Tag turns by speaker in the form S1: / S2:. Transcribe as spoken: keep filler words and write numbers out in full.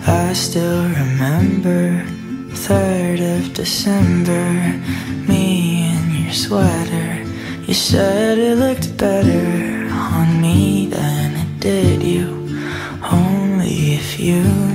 S1: I still remember third of December, me in your sweater. You said it looked better on me than it did you, only if you